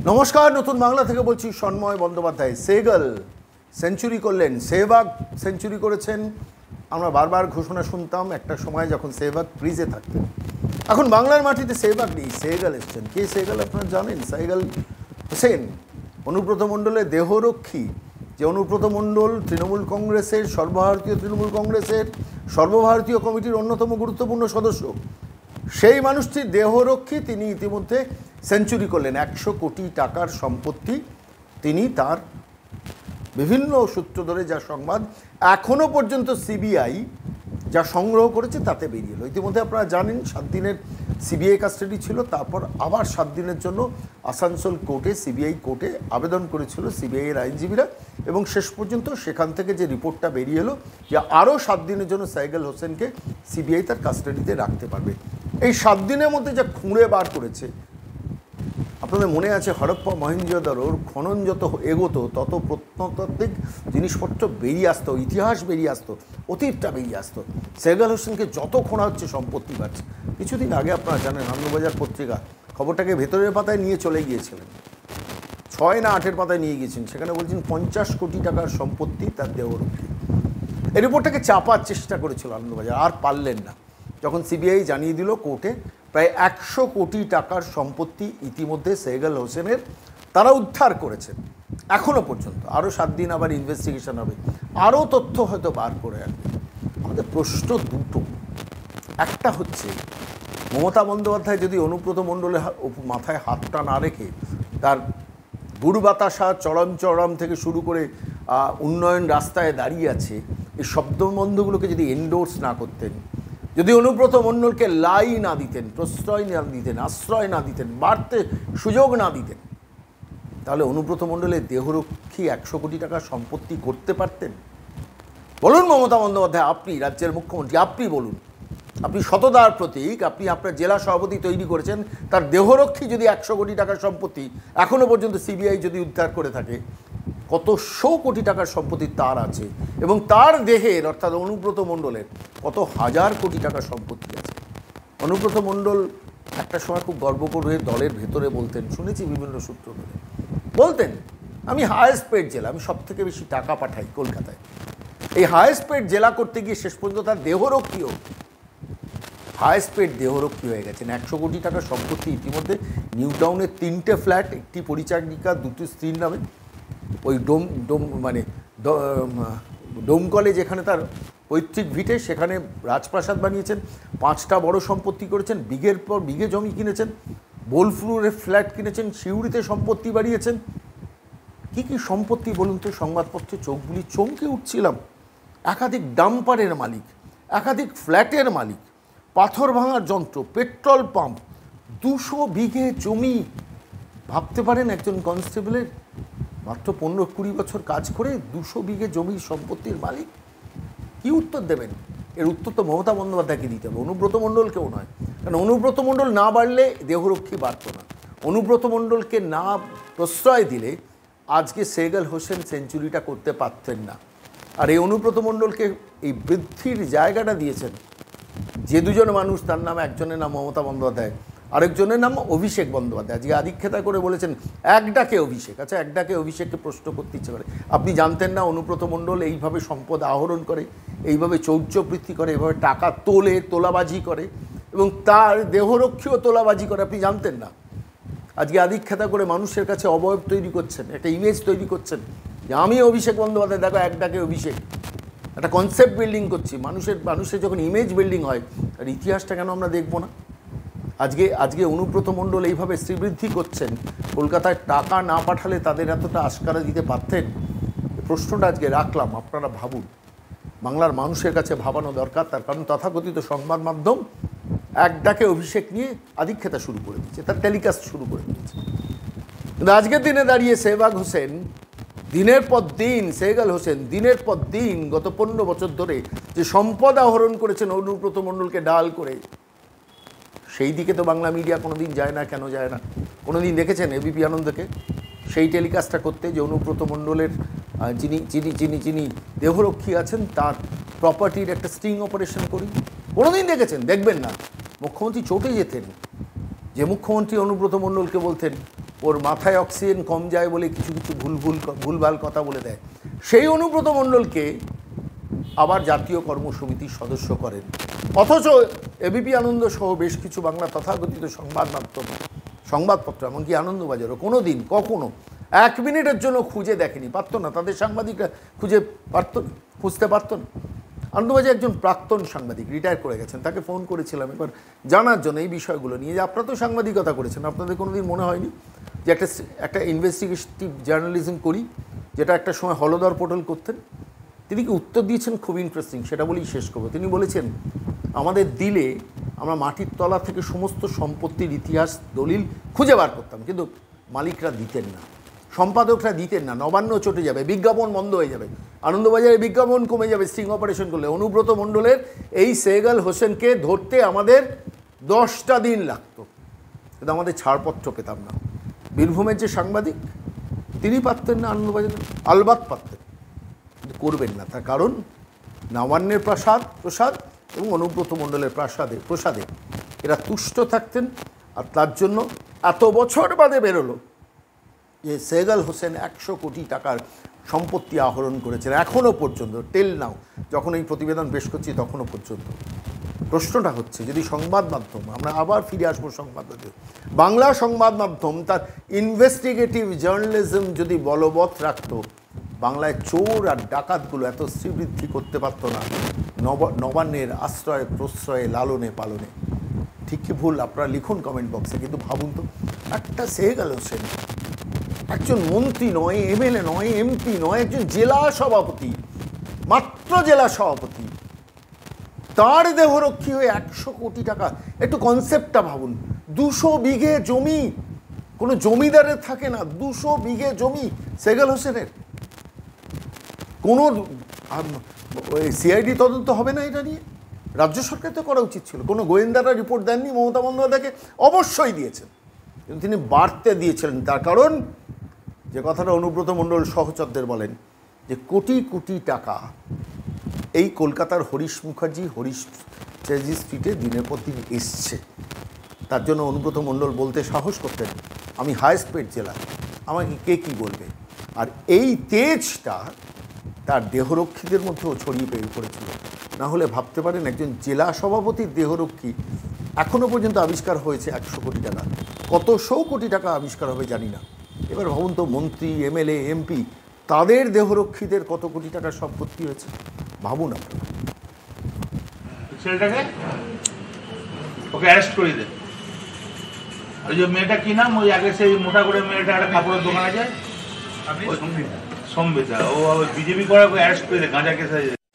নমস্কার, নতুন বাংলা থেকে বলছি সন্ময় বন্দ্যোপাধ্যায়। সেগাল সেঞ্চুরি করলেন, সেহবাগ সেঞ্চুরি করেছেন। আমরা বারবার ঘোষণা শুনতাম একটা সময় যখন সেহবাগ ক্রিজে থাকতেন। এখন বাংলার মাটিতে সেহবাগ নেই, সেগাল এসছেন। কে সেগাল আপনারা জানেন? সেগাল হোসেন অনুব্রত মণ্ডলের দেহরক্ষী। যে অনুব্রত মণ্ডল তৃণমূল কংগ্রেসের, সর্বভারতীয় তৃণমূল কংগ্রেসের সর্বভারতীয় কমিটির অন্যতম গুরুত্বপূর্ণ সদস্য, সেই মানুষটির দেহরক্ষী তিনি ইতিমধ্যে সেঞ্চুরি করলেন। 100 কোটি টাকার সম্পত্তি তিনি তার বিভিন্ন সূত্র ধরে যা সংবাদ এখনও পর্যন্ত সিবিআই যা সংগ্রহ করেছে তাতে বেরিয়ে এলো। ইতিমধ্যে আপনারা জানেন 7 দিনের সিবিআই কাস্টাডি ছিল, তারপর আবার 7 দিনের জন্য আসানসোল কোর্টে, সিবিআই কোর্টে আবেদন করেছিল সিবিআইয়ের আইনজীবীরা, এবং শেষ পর্যন্ত সেখান থেকে যে রিপোর্টটা বেরিয়ে এলো যে আরও 7 দিনের জন্য সেগাল হোসেনকে সিবিআই তার কাস্টাডিতে রাখতে পারবে। এই 7 দিনের মধ্যে যা খুঁড়ে বার করেছে, আপনাদের মনে আছে হরপ্পা মহেঞ্জোদারোর খনন যত এগোতো তত প্রত্নতাত্ত্বিক জিনিসপত্র বেরিয়ে আসতো, ইতিহাস বেরিয়ে আসতো, অতীতটা বেরিয়ে আসতো। সেগাল হোসেনকে যত খোঁড়া হচ্ছে সম্পত্তি বাড়ছে। কিছুদিন আগে আপনারা জানেন আনন্দবাজার পত্রিকা খবরটাকে ভেতরের পাতায় নিয়ে চলে গিয়েছিলেন, 6 না 8-এর পাতায় নিয়ে গিয়েছেন। সেখানে বলছেন 50 কোটি টাকার সম্পত্তি তার দেহরক্ষী। এই রিপোর্টটাকে চাপার চেষ্টা করেছিল আনন্দবাজার, আর পারলেন না। যখন সিবিআই জানিয়ে দিল কোর্টে প্রায় 100 কোটি টাকার সম্পত্তি ইতিমধ্যে সেগাল হোসেনের তারা উদ্ধার করেছেন এখনও পর্যন্ত। আরও 7 দিন আবার ইনভেস্টিগেশন হবে, আরও তথ্য হয়তো বার করে আনবে। আমাদের প্রশ্ন দুটো। একটা হচ্ছে, মমতা বন্দ্যোপাধ্যায় যদি অনুব্রত মণ্ডলের মাথায় হাতটা না রেখে তার গুড় বাতাসা চরম থেকে শুরু করে উন্নয়ন রাস্তায় দাঁড়িয়ে আছে, এই শব্দবন্ধগুলোকে যদি এন্ডোর্স না করতেন, যদি অনুব্রত মণ্ডলকে লাই না দিতেন, প্রশ্রয় না দিতেন, আশ্রয় না দিতেন, বাড়তে সুযোগ না দিতেন, তাহলে অনুব্রত মণ্ডলের দেহরক্ষী 100 কোটি টাকার সম্পত্তি করতে পারতেন? বলুন মমতা বন্দ্যোপাধ্যায়, আপনি রাজ্যের মুখ্যমন্ত্রী, আপনি বলুন। আপনি সততার প্রতীক, আপনি আপনার জেলা সভাপতি তৈরি করেছেন, তার দেহরক্ষী যদি 100 কোটি টাকার সম্পত্তি এখনও পর্যন্ত সিবিআই যদি উদ্ধার করে থাকে, কত 100 কোটি টাকার সম্পত্তি তার আছে, এবং তার দেহের অর্থাৎ অনুব্রত মণ্ডলের কত হাজার কোটি টাকার সম্পত্তি আছে। অনুব্রত মণ্ডল একটা সময় খুব গর্ব করে দলের ভেতরে বলতেন, শুনেছি বিভিন্ন সূত্র ধরে বলতেন, আমি হায়েস্ট পেড জেলা, আমি সব থেকে বেশি টাকা পাঠাই কলকাতায়। এই হায়েস্ট পেড জেলা করতে গিয়ে শেষ পর্যন্ত তার দেহরক্ষীও হায়েস্ট পেড দেহরক্ষী হয়ে গেছেন। 100 কোটি টাকার সম্পত্তি ইতিমধ্যে নিউ টাউনের 3টে ফ্ল্যাট, একটি পরিচারিকা, 2টি স্ত্রীর নামে। ওই ডোমকলে যেখানে তার পৈতৃক ভিটে, সেখানে রাজপ্রাসাদ বানিয়েছেন, 5টা বড় সম্পত্তি করেছেন, বিঘের পর বিঘে জমি কিনেছেন, বোলপুরে ফ্ল্যাট কিনেছেন, সিউড়িতে সম্পত্তি বাড়িয়েছেন। কি কি সম্পত্তি বলুন তো? সংবাদপত্রে চোখগুলি চমকে উঠছিলাম। একাধিক ডাম্পারের মালিক, একাধিক ফ্ল্যাটের মালিক, পাথর ভাঙার যন্ত্র, পেট্রোল পাম্প, 200 বিঘে জমি। ভাবতে পারেন একজন কনস্টেবলের মাত্র 15-20 বছর কাজ করে 200 বিঘে জমির সম্পত্তির মালিক। কি উত্তর দেবেন? এর উত্তর তো মমতা বন্দ্যোপাধ্যায়কে দিতে হবে, অনুব্রত মণ্ডলকেও নয়। কারণ অনুব্রত মণ্ডল না বাড়লে দেহরক্ষী বাড়ত না। অনুব্রত মণ্ডলকে না প্রশ্রয় দিলে আজকে সেগাল হোসেন সেঞ্চুরিটা করতে পারতেন না। আর এই অনুব্রত মণ্ডলকে এই বৃদ্ধির জায়গাটা দিয়েছেন যে দুজন মানুষ, তার নাম, একজনের নাম মমতা বন্দ্যোপাধ্যায়, আরেকজনের নাম অভিষেক বন্দ্যোপাধ্যায়। আজকে আধিক্ষেতা করে বলেছেন এক ডাকে অভিষেক। আচ্ছা, এক ডাকে অভিষেককে প্রশ্ন করতে ইচ্ছে করে, আপনি জানতেন না অনুব্রত মণ্ডল এইভাবে সম্পদ আহরণ করে, এইভাবে চৌর্যবৃত্তি করে, এইভাবে টাকা তোলে, তোলাবাজি করে, এবং তার দেহরক্ষীও তোলাবাজি করে? আপনি জানতেন না? আজকে আধিক্ষেতা করে মানুষের কাছে অবয়ব তৈরি করছেন, একটা ইমেজ তৈরি করছেন যে আমি অভিষেক বন্দ্যোপাধ্যায়, দেখো এক ডাকে অভিষেক। একটা কনসেপ্ট বিল্ডিং করছি। মানুষের যখন ইমেজ বিল্ডিং হয়, তার ইতিহাসটা কেন আমরা দেখব না? আজকে অনুব্রত মণ্ডল এইভাবে শ্রীবৃদ্ধি করছেন, কলকাতায় টাকা না পাঠালে তাদের এতটা আশকারা দিতে পারতেন? প্রশ্নটা আজকে রাখলাম, আপনারা ভাবুন। বাংলার মানুষের কাছে ভাবানো দরকার। তার কারণ তথাকথিত সংবাদ মাধ্যম এক ডাকে অভিষেক নিয়ে আধিক্ষেতা শুরু করে দিয়েছে, তার টেলিকাস্ট শুরু করে দিয়েছে। কিন্তু আজকের দিনে দাঁড়িয়ে সেহবাগ হোসেন দিনের পর দিন, সেগাল হোসেন দিনের পর দিন গত 15 বছর ধরে যে সম্পদ আহরণ করেছেন অনুব্রত মণ্ডলকে ডাল করে, সেই দিকে তো বাংলা মিডিয়া কোনোদিন যায় না। কেন যায় না? কোনোদিন দেখেছেন এবিপি আনন্দকে সেই টেলিকাস্টটা করতে, যে অনুব্রত মণ্ডলের যিনি দেহরক্ষী আছেন তার প্রপার্টির একটা স্টিং অপারেশন করি? কোনোদিন দেখেছেন? দেখবেন না। মুখ্যমন্ত্রী চটে যেতেন, যে মুখ্যমন্ত্রী অনুব্রত মণ্ডলকে বলতেন ওর মাথায় অক্সিজেন কম যায় বলে কিছু কিছু ভুলভাল কথা বলে দেয়, সেই অনুব্রত মণ্ডলকে আবার জাতীয় কর্মসমিতির সদস্য করেন। অথচ এবিপি আনন্দ সহ বেশ কিছু বাংলা তথাকথিত সংবাদপত্র এমনকি আনন্দবাজারও কোনো দিন কখনো 1 মিনিটের জন্য খুঁজে দেখেনি, পারতো না, তাদের সাংবাদিকরা খুঁজতে পারতো না। আনন্দবাজার একজন প্রাক্তন সাংবাদিক, রিটায়ার করে গেছেন, তাকে ফোন করেছিলাম একবার জানার জন্য এই বিষয়গুলো নিয়ে, যে আপনারা তো সাংবাদিকতা করেছেন, আপনাদের কোনোদিন মনে হয়নি যে একটা ইনভেস্টিগেটিভ জার্নালিজম করি, যেটা একটা সময় হলদর পোর্টাল করতেন? তিনি কি উত্তর দিয়েছেন, খুব ইন্টারেস্টিং, সেটা বলেই শেষ করবো। তিনি বলেছেন, আমাদের দিলে আমরা মাটির তলা থেকে সমস্ত সম্পত্তির ইতিহাস দলিল খুঁজে বার করতাম, কিন্তু মালিকরা দিতেন না, সম্পাদকরা দিতেন না, নবান্ন চটে যাবে, বিজ্ঞাপন বন্ধ হয়ে যাবে, আনন্দবাজারে বিজ্ঞাপন কমে যাবে স্টিং অপারেশন করলে। অনুব্রত মণ্ডলের এই সেগাল হোসেনকে ধরতে আমাদের 10টা দিন লাগতো, কিন্তু আমাদের ছাড়পত্র পেতাম না। বীরভূমের যে সাংবাদিক, তিনি পারতেন না আনন্দবাজারে? আলবাত পারতেন, কিন্তু করবেন না। তার কারণ নবান্নের প্রসাদ এবং অনুব্রত মণ্ডলের প্রসাদে এরা তুষ্ট থাকতেন। আর তার জন্য এত বছর বাদে বেরোলো যে সেগাল হোসেন 100 কোটি টাকার সম্পত্তি আহরণ করেছেন এখনও পর্যন্ত, টেল নাও, যখন এই প্রতিবেদন পেশ করছি তখনও পর্যন্ত। প্রশ্নটা হচ্ছে, যদি সংবাদ মাধ্যম, আমরা আবার ফিরে আসবো সংবাদ মাধ্যম, বাংলা সংবাদ মাধ্যম তার ইনভেস্টিগেটিভ জার্নালিজম যদি বলবৎ রাখত, বাংলায় চোর আর ডাকাতগুলো এত শ্রীবৃদ্ধি করতে পারত না নবান্নের আশ্রয় প্রশ্রয়ে লালনে পালনে। ঠিক কি ভুল আপনারা লিখুন কমেন্ট বক্সে, কিন্তু ভাবুন তো, একটা সেগাল হোসেন একজন মন্ত্রী নয়, এমএলএ নয়, এমপি নয়, একজন জেলা সভাপতি, মাত্র জেলা সভাপতি, তার দেহরক্ষী হয়ে 100 কোটি টাকা। একটু কনসেপ্টটা ভাবুন, 200 বিঘে জমি, কোনো জমিদারের থাকে না, 200 বিঘে জমি সেগাল হোসেনের। কোনো সিআইডি তদন্ত হবে না এটা নিয়ে? রাজ্য সরকার তো করা উচিত ছিল। কোনো গোয়েন্দারা রিপোর্ট দেননি, মমতা বন্দ্যোপাধ্যায়কে অবশ্যই দিয়েছেন, কিন্তু তিনি বাড়তে দিয়েছিলেন। তার কারণ, যে কথাটা অনুব্রত মণ্ডল সহচরদের বলেন, যে কোটি কোটি টাকা এই কলকাতার হরিশ চ্যাটার্জি স্ট্রিটে দিনের পর দিন এসছে। তার জন্য অনুব্রত মণ্ডল বলতে সাহস করতেন, আমি হাইয়েস্ট পেড জেলা, আমাকে কে কী বলবে। আর এই তেজটা তার দেহরক্ষীদের মধ্যেও ছড়িয়ে পড়েছিল। না হলে ভাবতে পারেন, একজন জেলা সভাপতির দেহরক্ষী এখনও পর্যন্ত আবিষ্কার হয়েছে 100 কোটি টাকা, কত 100 কোটি টাকা আবিষ্কার হবে জানি না। এবার ভাবুন তো, মন্ত্রী, এমএলএ, এমপি, তাদের দেহরক্ষীদের কত কোটি টাকার সম্পত্তি হয়েছে, ভাবুন আপনারা। ছেলেটাকে ওকে অ্যারেস্ট করে দে। ওই যে মেয়েটা কি নাম, ওই আগে সেই মোটা করে মেয়েটা একটা কাপড়ের দোকান আছে, সম্বিতা, ও বিজেপি করা, অ্যারেস্ট করে দে, গাঁজা কেসে।